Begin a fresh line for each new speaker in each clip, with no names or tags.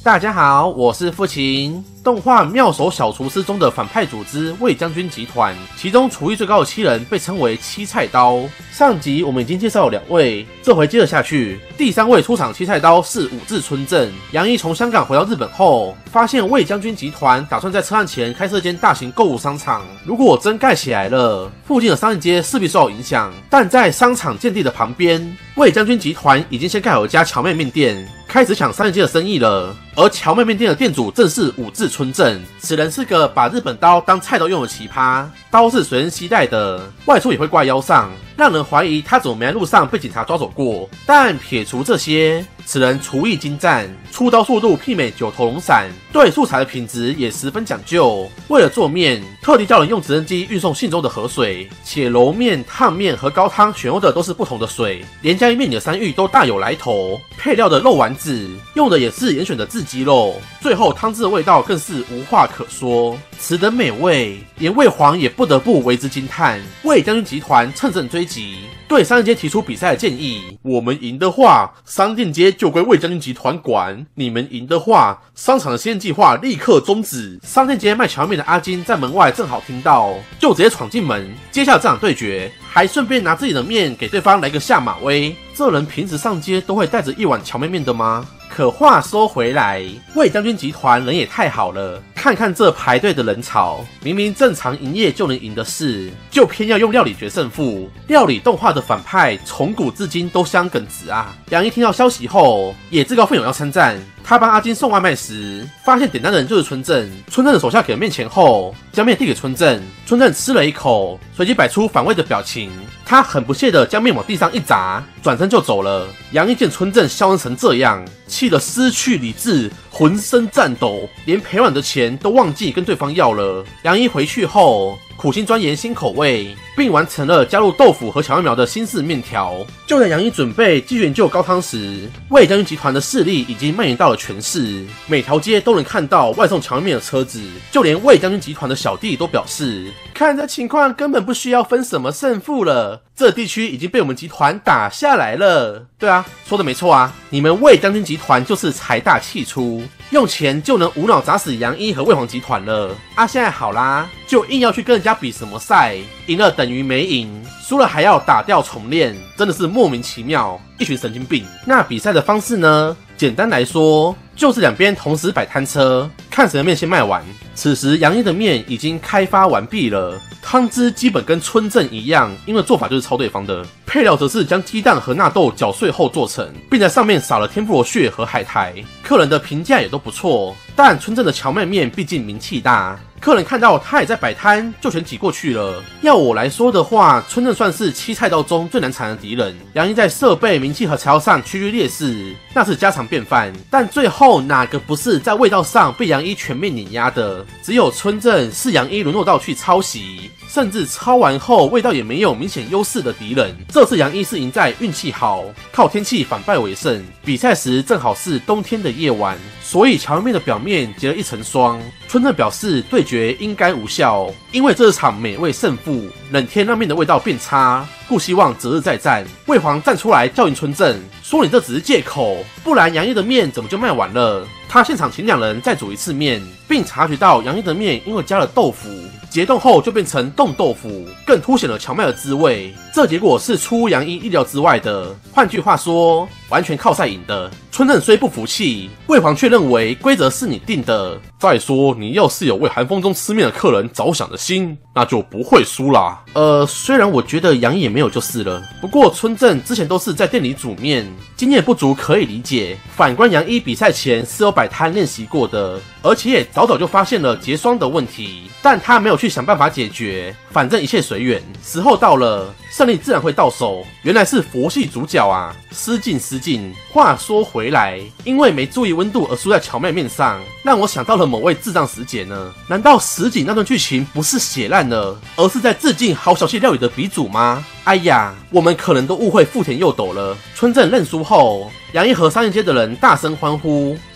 大家好，我是父亲。动画《妙手小厨师》中的反派组织魏将军集团，其中厨艺最高的7人被称为七菜刀。上集我们已经介绍了2位，这回接着下去。第3位出场七菜刀是武志村正。杨一从香港回到日本后，发现魏将军集团打算在车站前开设一间大型购物商场。如果真盖起来了，附近的商业街势必受到影响。但在商场建地的旁边，魏将军集团已经先盖好一家荞麦面店，开始抢商业街的生意了。而荞麦面店的店主正是武志村正，此人是个把日本刀当菜刀用的奇葩，刀是随身携带的，外出也会挂腰上，让人怀疑他怎么没在路上被警察抓走过。但撇除这些，此人厨艺精湛，出刀速度媲美9头龙闪，对素材的品质也十分讲究。为了做面，特地叫人用直升机运送信州的河水，且揉面、烫面和高汤选用的都是不同的水，连加一面里的山芋都大有来头。配料的肉丸子用的也是严选的自鸡肉，最后汤汁的味道更是无话可说，此等美味，连魏皇也不得不为之惊叹。魏将军集团乘胜追击，对商店街提出比赛的建议：我们赢的话，商店街就归魏将军集团管；你们赢的话，商场的新计划立刻终止。商店街卖荞面的阿金在门外正好听到，就直接闯进门，接下了这场对决，还顺便拿自己的面给对方来个下马威。这人平时上街都会带着一碗荞麦面的吗？可话说回来，魏将军集团人也太好了，看看这排队的人潮，明明正常营业就能赢的事，就偏要用料理决胜负。料理动画的反派从古至今都相耿直啊。杨一听到消息后，也自告奋勇要参战。他帮阿金送外卖时，发现点单的人就是村正。村正的手下给了面前后，将面递给村正。村正吃了一口，随即摆出反胃的表情。他很不屑地将面往地上一砸，转身就走了。杨一见村正嚣张成这样，气得失去理智，浑身颤抖，连赔碗的钱都忘记跟对方要了。杨一回去后，苦心钻研新口味，并完成了加入豆腐和荞麦苗的新式面条。就在杨一准备继续研究高汤时，魏将军集团的势力已经蔓延到了全市，每条街都能看到外送荞麦面的车子。就连魏将军集团的小弟都表示，看这情况根本不需要分什么胜负了，这地区已经被我们集团打下来了。对啊，说的没错啊，你们魏将军集团就是财大气粗，用钱就能无脑砸死杨一和魏皇集团了啊！现在好啦，就硬要去跟人家比什么赛，赢了等于没赢，输了还要打掉重练，真的是莫名其妙，一群神经病。那比赛的方式呢？简单来说，就是两边同时摆摊车，看谁的面先卖完。此时杨一的面已经开发完毕了，汤汁基本跟村正一样，因为做法就是抄对方的。配料则是将鸡蛋和纳豆搅碎后做成，并在上面撒了天妇罗屑和海苔。客人的评价也都不错，但村正的荞麦面毕竟名气大，客人看到他也在摆摊，就全挤过去了。要我来说的话，村正算是7菜刀中最难缠的敌人。杨一在设备、名气和材料上区区劣势，那是家常便饭。但最后哪个不是在味道上被杨一全面碾压的？只有村正是杨一沦落到去抄袭，甚至抄完后味道也没有明显优势的敌人。这次杨一是赢在运气好，靠天气反败为胜。比赛时正好是冬天的夜晚，所以荞麦面的表面结了一层霜。村正表示对决应该无效，因为这场美味胜负，冷天让面的味道变差，故希望择日再战。魏皇站出来教训村正，说你这只是借口，不然杨一的面怎么就卖完了？他现场请2人再煮一次面，并察觉到杨一的面因为加了豆腐，解冻后就变成冻豆腐，更凸显了荞麦的滋味。这结果是出乎杨一意料之外的，换句话说，完全靠赛赢的。村正虽不服气，魏皇却认为规则是你定的。再说，你要是有为寒风中吃面的客人着想的心，那就不会输啦。虽然我觉得杨一也没有就是了，不过村正之前都是在店里煮面，经验不足可以理解。反观杨一比赛前是有摆摊练习过的，而且也早早就发现了结霜的问题，但他没有去想办法解决，反正一切随缘，时候到了，胜利自然会到手。原来是佛系主角啊，失敬失敬。话说回来，因为没注意温度而输在荞麦面上，让我想到了某位智障师姐呢。难道石井那段剧情不是血烂了，而是在致敬好小气料理的鼻祖吗？哎呀，我们可能都误会富田佑斗了。村正认输后，杨一和商业街的人大声欢呼，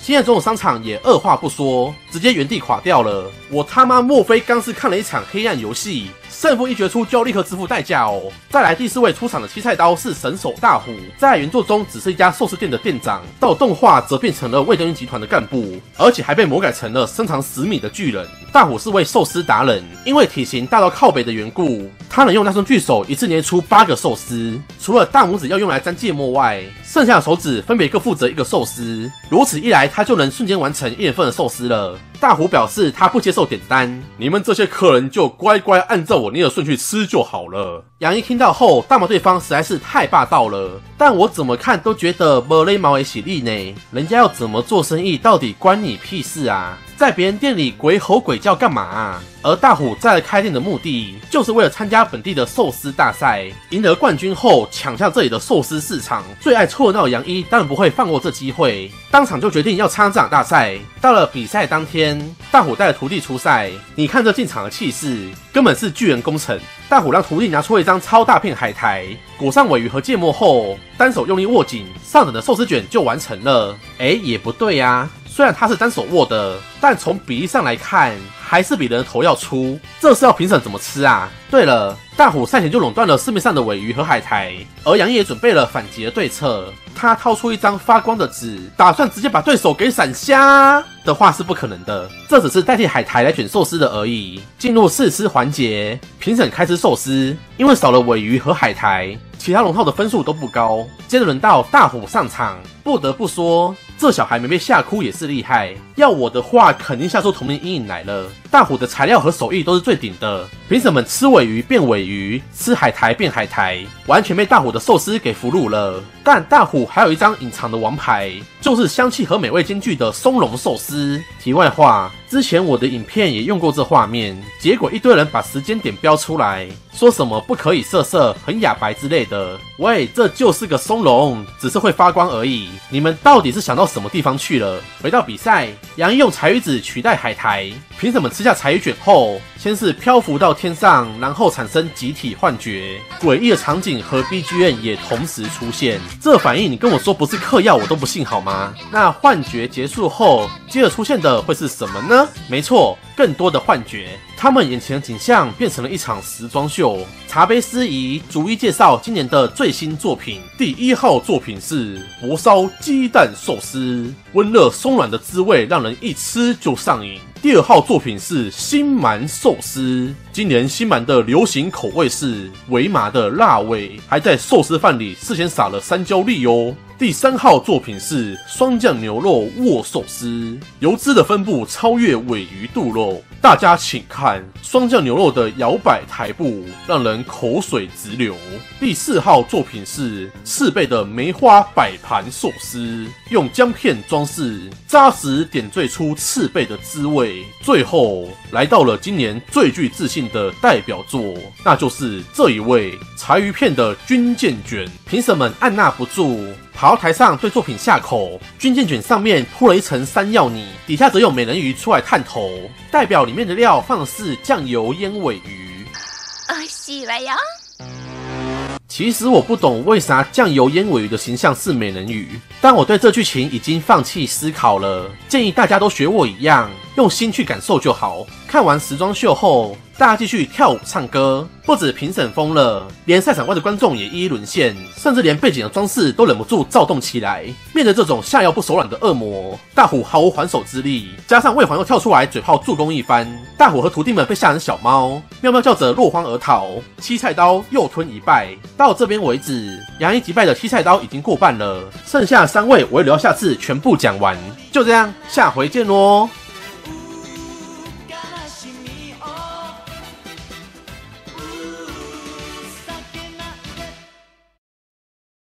新的总统商场也二话不说，直接原地垮掉了。我他妈莫非刚是看了一场黑暗游戏？胜负一决出就要立刻支付代价哦。再来第4位出场的七菜刀是神手大虎，在原作中只是一家寿司店的店长，到动画则变成了味将军集团的干部，而且还被魔改成了身长10米的巨人。大虎是位寿司达人，因为体型大到靠北的缘故，他能用那双巨手一次捏出8个寿司，除了大拇指要用来沾芥末外，剩下的手指分别各负责1个寿司。如此一来，他就能瞬间完成1人份的寿司了。大虎表示他不接受点单，你们这些客人就乖乖按照我捏的顺序吃就好了。杨一听到后大骂对方实在是太霸道了，但我怎么看都觉得没礼貌的喜力呢，人家要怎么做生意到底关你屁事啊，在别人店里鬼吼鬼叫干嘛啊？而大虎再来开店的目的，就是为了参加本地的寿司大赛，赢得冠军后抢下这里的寿司市场。最爱凑热闹的杨一当然不会放过这机会，当场就决定要参加这场大赛。到了比赛当天，大虎带着徒弟出赛，你看这进场的气势，根本是巨人工程。大虎让徒弟拿出了一张超大片海苔，裹上尾鱼和芥末后，单手用力握紧，上等的寿司卷就完成了。也不对啊，虽然他是单手握的，但从比例上来看，还是比人的头要粗，这是要评审怎么吃啊？对了，大虎赛前就垄断了市面上的尾鱼和海苔，而杨烨也准备了反击的对策。他掏出一张发光的纸，打算直接把对手给闪瞎的话是不可能的，这只是代替海苔来卷寿司的而已。进入试吃环节，评审开吃寿司，因为少了尾鱼和海苔，其他龙套的分数都不高。接着轮到大虎上场，不得不说，这小孩没被吓哭也是厉害，要我的话肯定吓出童年阴影来了。大虎的材料和手艺都是最顶的，评审们吃尾鱼变尾鱼，吃海苔变海苔，完全被大虎的寿司给俘虏了。但大虎还有一张隐藏的王牌，就是香气和美味兼具的松茸寿司。题外话，之前我的影片也用过这画面，结果一堆人把时间点标出来，说什么不可以色色、很哑白之类的。喂，这就是个松茸，只是会发光而已。你们到底是想到什么地方去了？回到比赛，杨一用柴鱼子取代海苔，评审们吃下柴鱼卷后，先是漂浮到天上，然后产生集体幻觉，诡异的场景和 BGM 也同时出现。这反应你跟我说不是嗑药，我都不信好吗？那幻觉结束后，接着出现的会是什么呢？没错，更多的幻觉。他们眼前的景象变成了一场时装秀。茶杯司仪逐一介绍今年的最新作品。第1号作品是薄烧鸡蛋寿司，温热松软的滋味让人一吃就上瘾。第2号作品是新鳗寿司，今年新鳗的流行口味是微麻的辣味，还在寿司饭里事先撒了山椒粒哦。第3号作品是双酱牛肉握寿司，油脂的分布超越尾鱼肚肉，大家请看双酱牛肉的摇摆台步，让人口水直流。第4号作品是赤贝的梅花摆盘寿司，用姜片装饰，扎实点缀出赤贝的滋味。最后来到了今年最具自信的代表作，那就是这一位柴鱼片的军舰卷。评审们按捺不住，跑到台上对作品下口。军舰卷上面铺了一层山药泥，底下则有美人鱼出来探头，代表里面的料放的是酱油腌尾鱼。
美味しいわよ。
其实我不懂为啥酱油腌尾鱼的形象是美人鱼，但我对这剧情已经放弃思考了。建议大家都学我一样，用心去感受就好。看完时装秀后，大家继续跳舞唱歌，不止评审疯了，连赛场外的观众也一一沦陷，甚至连背景的装饰都忍不住躁动起来。面对这种下药不手软的恶魔，大虎毫无还手之力，加上魏环又跳出来嘴炮助攻一番，大虎和徒弟们被吓成小猫，喵喵叫着落荒而逃。七菜刀又吞一败。到这边为止，杨一击败的七菜刀已经过半了，剩下3位我会留到下次全部讲完。就这样，下回见咯。